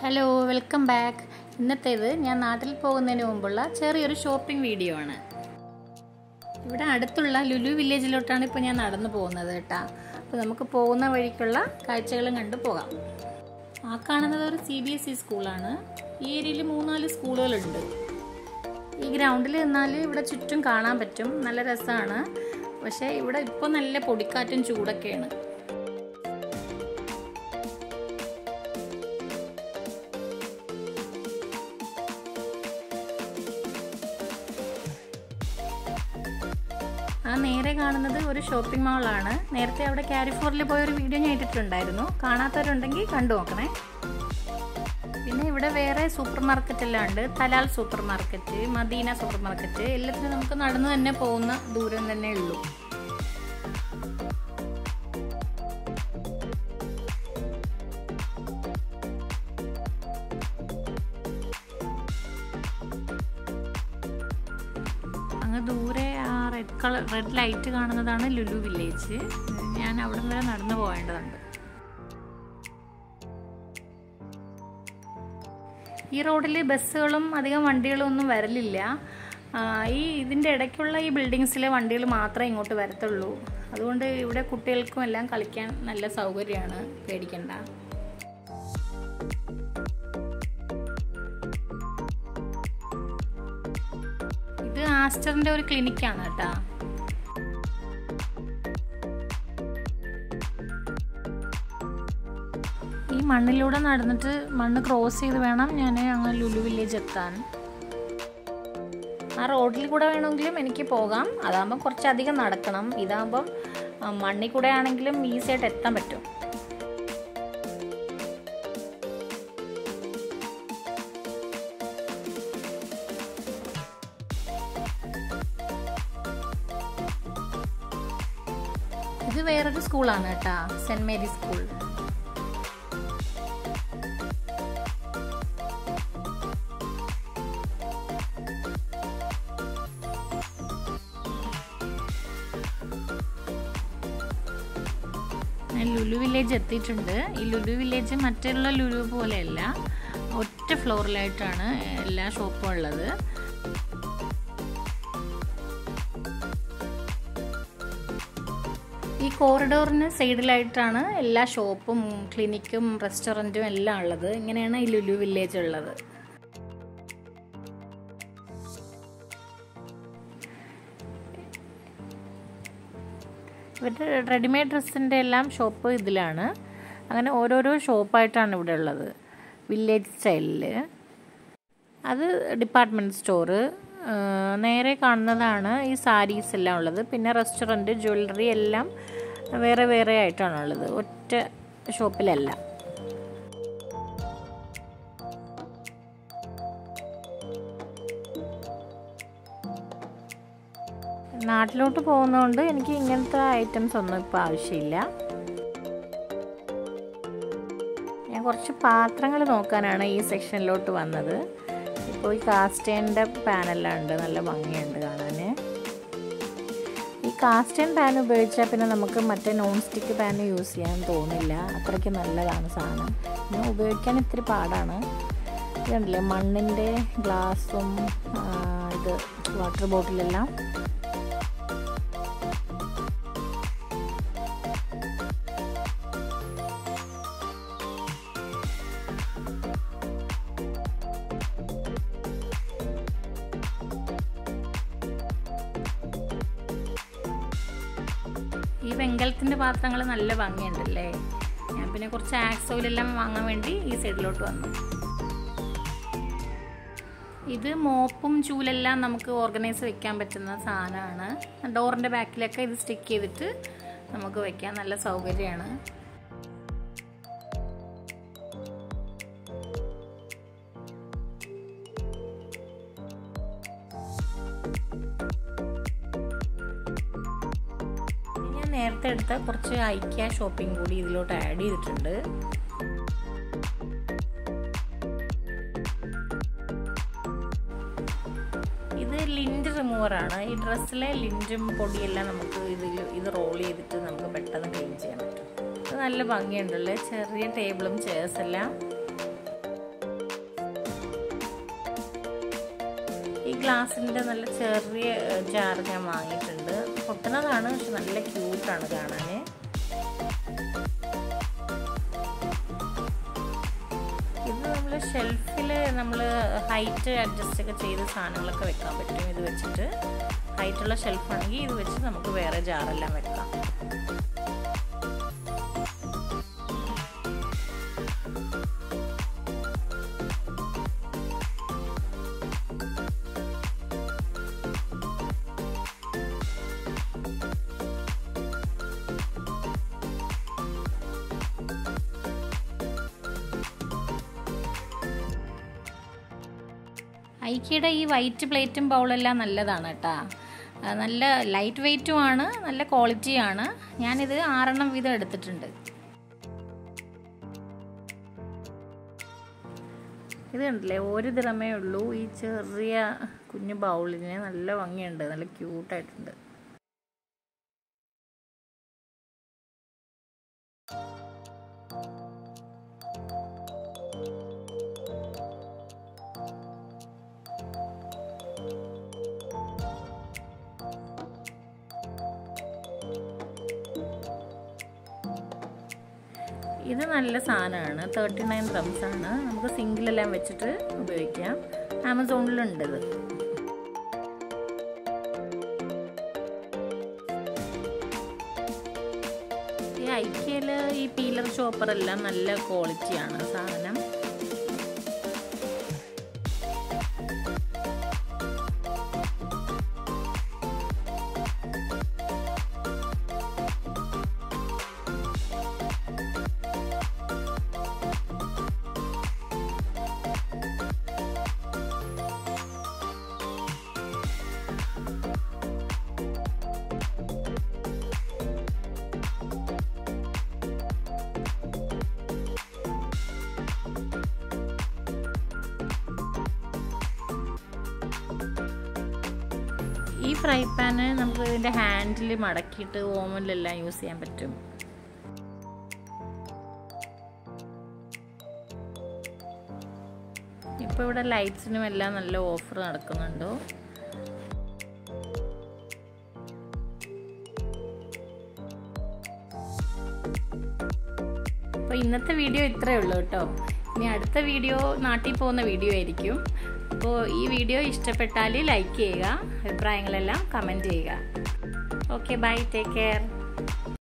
Hello, welcome back. ഇന്നത്തേത് ഞാൻ നാട്ടിൽ പോകുന്നതിന് മുമ്പുള്ള ചെറിയൊരു ഷോപ്പിംഗ് വീഡിയോ ആണ്. ഇവിടെ അടുത്തുള്ള ലുലു വില്ലേജിലോട്ടാണ് ഇപ്പോൾ ഞാൻ നടന്നു പോകുന്നത് കേട്ടോ. അപ്പോൾ നമുക്ക് പോകുന്ന വഴിക്കുള്ള കാഴ്ചകളും കണ്ടു പോകാം. ആ കാണുന്നത് ഒരു CBSE സ്കൂളാണ്. ഈ ഏരിയയിൽ 3-4 സ്കൂളുകളുണ്ട്. ഈ ഗ്രൗണ്ടിൽ നിന്നാൽ ഇവിടെ ചുറ്റും കാണാൻ പറ്റും. നല്ല രസമാണ്. പക്ഷേ ഇവിടെ ഇപ്പോൾ നല്ല പൊടിക്കാറ്റും ചൂടൊക്കെയാണ്. ആ നേരെ കാണുന്നത് ഒരു ഷോപ്പിംഗ് മാളാണ്. നേരത്തെ അവിടെ കാരിഫോറിൽ പോയൊരു വീഡിയോ ഞാൻ ഇട്ടിട്ടുണ്ടായിരുന്നു. കാണാത്തവരുണ്ടെങ്കിൽ കണ്ടു നോക്കണേ. പിന്നെ ഇവിടെ വേറെ സൂപ്പർ മാർക്കറ്റ് എല്ലാം ഉണ്ട്. Talal super market, Madina super market, എല്ലാത്തിനും നമുക്ക് നടന്നു തന്നെ പോകുന്ന ദൂരം തന്നെ ഉള്ളൂ. അങ്ങ് ദൂരെ ആ റെഡ് ലൈറ്റ് കാണുന്നതാണ് ലുലു വില്ലേജ്. ഞാൻ അവിടെ വരെ നടന്നു പോകേണ്ടതുണ്ട്. ഈ റോഡിൽ ബസ്സുകളും അധികം വണ്ടികളും ഒന്നും വരലില്ല. ഇതിൻ്റെ ഇടയ്ക്കുള്ള ഈ ബിൽഡിങ്സിലെ വണ്ടികൾ മാത്രമേ ഇങ്ങോട്ട് വരത്തുള്ളൂ. അതുകൊണ്ട് ഇവിടെ കുട്ടികൾക്കും എല്ലാം കളിക്കാൻ നല്ല സൗകര്യമാണ്, പേടിക്കണ്ട. ഇത് ആസ്റ്ററിൻ്റെ ഒരു ക്ലിനിക്കാണ് കേട്ടോ. ഈ മണ്ണിലൂടെ നടന്നിട്ട് മണ്ണ് ക്രോസ് ചെയ്ത് വേണം ഞാൻ അങ്ങ് ലുലു വില്ലേജ് എത്താൻ. ആ റോഡിൽ കൂടെ വേണമെങ്കിലും എനിക്ക് പോകാം. അതാകുമ്പം കുറച്ചധികം നടക്കണം. ഇതാകുമ്പം മണ്ണിൽ കൂടെ ആണെങ്കിലും ഈസിയായിട്ട് എത്താൻ പറ്റും. ഇത് വേറൊരു സ്കൂളാണ് കേട്ടോ, സെന്റ് മേരി സ്കൂൾ. ഞാൻ ലുലു വില്ലേജ് എത്തിയിട്ടുണ്ട്. ഈ ലുലു വില്ലേജ് മറ്റുള്ള ലുലു പോലെയല്ല, ഒറ്റ ഫ്ലോറിലായിട്ടാണ് എല്ലാ ഷോപ്പും ഉള്ളത്. ഈ കോറിഡോറിന് സൈഡിലായിട്ടാണ് എല്ലാ ഷോപ്പും ക്ലിനിക്കും റെസ്റ്റോറൻറ്റും എല്ലാം ഉള്ളത്. ഇങ്ങനെയാണ് ഈ ലുലു വില്ലേജ് ഉള്ളത്. ഇവരുടെ റെഡിമെയ്ഡ് ഡ്രസ്സിൻ്റെ എല്ലാം ഷോപ്പ് ഇതിലാണ്. അങ്ങനെ ഓരോരോ ഷോപ്പായിട്ടാണ് ഇവിടെ ഉള്ളത്, വില്ലേജ് സ്റ്റൈലിൽ. അത് ഡിപ്പാർട്ട്മെൻറ്റ് സ്റ്റോറ്. നേരെ കാണുന്നതാണ് ഈ സാരീസ് എല്ലാം ഉള്ളത്. പിന്നെ റെസ്റ്റോറൻറ്റ്, ജ്വല്ലറി എല്ലാം വേറെ വേറെ ആയിട്ടാണുള്ളത്, ഒറ്റ ഷോപ്പിലല്ല. നാട്ടിലോട്ട് പോകുന്നതുകൊണ്ട് എനിക്ക് ഇങ്ങനത്തെ ഐറ്റംസ് ഒന്നും ഇപ്പോൾ ആവശ്യമില്ല. ഞാൻ കുറച്ച് പാത്രങ്ങൾ നോക്കാനാണ് ഈ സെക്ഷനിലോട്ട് വന്നത്. ഇപ്പോൾ ഈ കാസ്റ്റേണിൻ്റെ പാനെല്ലാം ഉണ്ട്, നല്ല ഭംഗിയുണ്ട് കാണാൻ. ഈ കാസ്റ്റേൺ പാൻ ഉപയോഗിച്ചാൽ പിന്നെ നമുക്ക് മറ്റേ നോൺ സ്റ്റിക്ക് പാൻ യൂസ് ചെയ്യാൻ തോന്നില്ല. അത്രയ്ക്ക് നല്ലതാണ് സാധനം. പിന്നെ ഉപയോഗിക്കാൻ ഇത്തിരി പാടാണ്. ഇതുണ്ടല്ലേ മണ്ണിൻ്റെ ഗ്ലാസും ഇത് വാട്ടർ ബോട്ടിലെല്ലാം. ഈ വെങ്കലത്തിൻ്റെ പാത്രങ്ങൾ നല്ല ഭംഗിയുണ്ടല്ലേ. ഞാൻ പിന്നെ കുറച്ച് ആക്സ് ഓയിലെല്ലാം വാങ്ങാൻ വേണ്ടി ഈ സൈഡിലോട്ട് വന്നു. ഇത് മോപ്പും ചൂലെല്ലാം നമുക്ക് ഓർഗനൈസ് വെക്കാൻ പറ്റുന്ന സാധനമാണ്. ഡോറിൻ്റെ ബാക്കിലൊക്കെ ഇത് സ്റ്റിക്ക് ചെയ്തിട്ട് നമുക്ക് വെക്കാൻ നല്ല സൗകര്യമാണ്. നേരത്തെ എടുത്ത കുറച്ച് IKEA ഷോപ്പിംഗ് കൂടി ഇതിലോട്ട് ആഡ് ചെയ്തിട്ടുണ്ട്. ഇത് ലിൻഡ് റിമൂവറാണ്. ഈ ഡ്രസ്സിലെ ലിൻഡും പൊടിയെല്ലാം നമുക്ക് ഇത് റോൾ ചെയ്തിട്ട് നമുക്ക് പെട്ടെന്ന് ക്ലീൻ ചെയ്യാൻ പറ്റും. ഇത് നല്ല ഭംഗിയുണ്ടല്ലേ, ചെറിയ ടേബിളും ചെയർസ് എല്ലാം. ഗ്ലാസിൻ്റെ നല്ല ചെറിയ ജാർ ഞാൻ വാങ്ങിയിട്ടുണ്ട്. പൊട്ടുന്നതാണ്, പക്ഷെ നല്ല ക്യൂട്ടാണ് കാണാൻ. ഇത് നമ്മൾ ഷെൽഫിൽ നമ്മൾ ഹൈറ്റ് അഡ്ജസ്റ്റ് ഒക്കെ ചെയ്ത് സാധനങ്ങളൊക്കെ വെക്കാൻ പറ്റും. ഇത് വെച്ചിട്ട് ഹൈറ്റുള്ള ഷെൽഫാണെങ്കിൽ ഇത് വെച്ച് നമുക്ക് വേറെ ജാറെല്ലാം വെക്കാം. ഐക്കിയുടെ ഈ വൈറ്റ് പ്ലേറ്റും ബൗളെല്ലാം നല്ലതാണ് കേട്ടോ. നല്ല ലൈറ്റ് വെയ്റ്റും ആണ്, നല്ല ക്വാളിറ്റിയാണ്. ഞാനിത് 6 വീതം എടുത്തിട്ടുണ്ട്. ഇത് കണ്ടില്ലേ, 1 ദിറമേ ഉള്ളൂ. ഈ ചെറിയ കുഞ്ഞു ബൗളിന് നല്ല ഭംഗിയുണ്ട്, നല്ല ക്യൂട്ടായിട്ടുണ്ട്. ഇത് നല്ല സാധനമാണ്, 39 dirhams ആണ്. നമുക്ക് സിങ്കിലെല്ലാം വെച്ചിട്ട് ഉപയോഗിക്കാം. ആമസോണിലുണ്ട് ഇത്. ഈ ഐക്കിയയിൽ ഈ പീലർ ചോപ്പറെല്ലാം നല്ല ക്വാളിറ്റിയാണ് സാധനം. ഈ ഫ്രൈ പാന് നമുക്ക് ഇതിൻ്റെ ഹാൻഡിൽ മടക്കിയിട്ട് ഓവനിലെല്ലാം യൂസ് ചെയ്യാൻ പറ്റും. ഇപ്പോൾ ഇവിടെ ലൈറ്റ്സിനും എല്ലാം നല്ല ഓഫർ നടക്കുന്നുണ്ട്. അപ്പോൾ ഇന്നത്തെ വീഡിയോ ഇത്രയേ ഉള്ളൂ കേട്ടോ. ഇനി അടുത്ത വീഡിയോ നാട്ടിൽ പോകുന്ന വീഡിയോ ആയിരിക്കും. അപ്പോൾ ഈ വീഡിയോ ഇഷ്ടപ്പെട്ടാൽ ലൈക്ക് ചെയ്യുക, അഭിപ്രായങ്ങളെല്ലാം കമൻറ്റ് ചെയ്യുക. Okay, bye, take care.